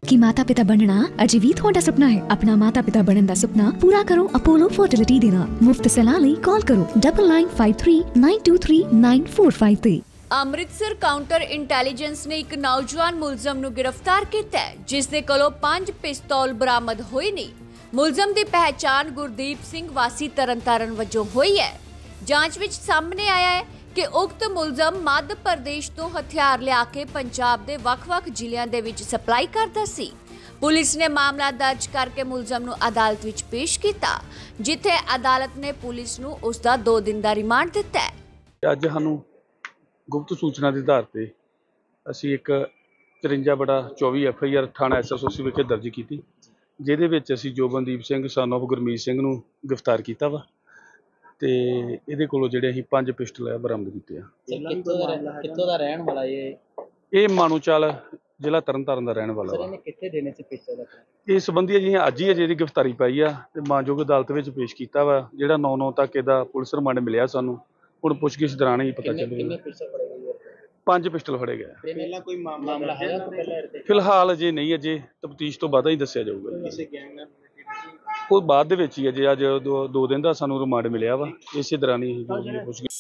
कि माता पिता बनना अजे भी थोड़ा सुपना है? अपना माता पिता बनने का सुपना पूरा करो अपोलो फर्टिलिटी देना। मुफ्त सलाह ਲਈ कॉल करो 9953923945 ਤੇ। ਅੰਮ੍ਰਿਤਸਰ ਕਾਊਂਟਰ ਇੰਟੈਲੀਜੈਂਸ ਨੇ ਇੱਕ ਨੌਜਵਾਨ ਮੁਲਜ਼ਮ ਨੂੰ गिरफ्तार ਕੀਤਾ ਹੈ, ਜਿਸ ਦੇ ਕੋਲੋਂ 5 ਪਿਸਤੌਲ ਬਰਾਮਦ ਹੋਏ ਨੇ। ਮੁਲਜ਼ਮ ਦੀ ਪਹਿਚਾਣ ਗੁਰਦੀਪ ਸਿੰਘ ਵਾਸੀ ਤਰਨਤਾਰਨ ਵਜੋਂ ਹੋਈ ਹੈ। ਜਾਂਚ ਵਿੱਚ ਸਾਹਮਣੇ ਆਇਆ ਹੈ कि उक्त मुलजम मध्य प्रदेश तो हथियार लिया के पंजाब के वख-वख जिलियां दे विच सप्लाई करता सी। पुलिस ने मामला दर्ज करके मुलजम नूं अदालत विच पेश किया, जिथे अदालत ने पुलिस नूं उसका 2 दिन का रिमांड दिता है। अज सानूं गुप्त सूचना के आधार पर असीं एक 53/24 FIR थाना SSOC विखे दर्ज की, जिहदे विच असीं जोबनदीप सिंह सन ऑफ गुरमीत सिंह नूं गिरफ्तार किया वा ते इहदे कोलों जिहड़े असीं 5 पिस्टल बरामद कीते आ। कित्थों दा रहण वाला ये मानूचाल जिला तरनतारन दा रहण वाला वा। इस संबंधी जी अज ही अजे गिरफ्तारी पाई आ ते मानयोग अदालत विच पेश कीता वा, जिहड़ा 9/9 तक इहदा पुलिस रिमांड मिलिया सानूं। हुण पुछगिछ दौरान ही पता चलेगा। 5 पिस्टल फड़े गए। फिलहाल अजे नहीं, अजे तफ्तीश तो बाद ही दस्सिया जाऊगा। वो बाद ही अजे अज 2 दिन का सानूं रिमांड मिलिया वा, इसे दौरान ही